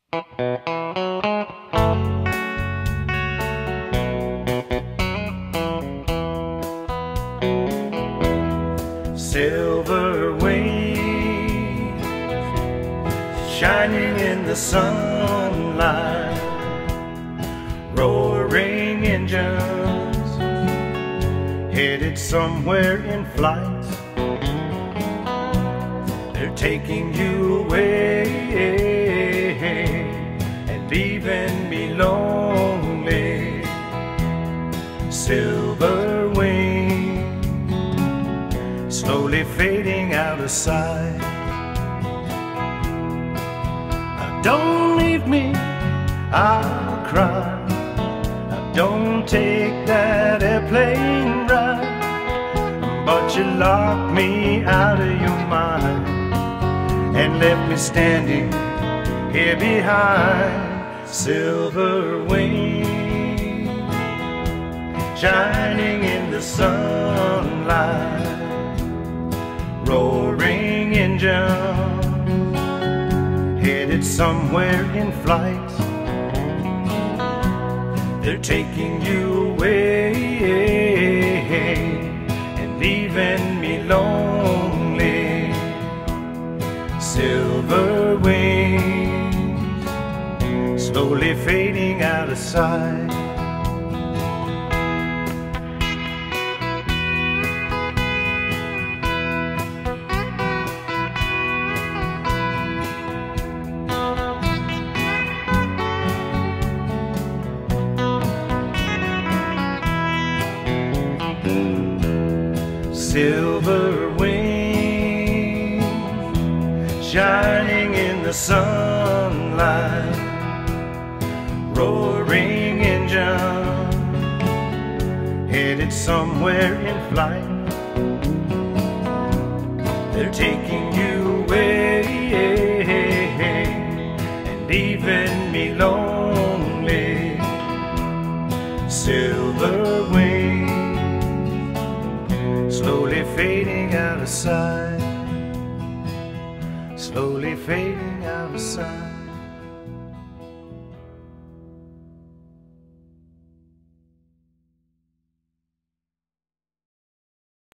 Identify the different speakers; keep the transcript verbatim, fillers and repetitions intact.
Speaker 1: Silver wings shining in the sunlight, roaring engines headed somewhere in flight. They're taking you away and leaving me lonely. Silver wings slowly fading out of sight. Don't leave me, I'll cry. Don't take that airplane ride. But you locked me out of your mind and left me standing here behind. Silver wings shining in the sunlight, roaring engines headed somewhere in flight. They're taking you away and leaving me lonely. Silver wings slowly fading out of sight. Silver wings shining in the sunlight, roaring engine headed somewhere in flight. They're taking you away and leaving me lonely. Silver wings slowly fading out of sight, slowly fading out of sight.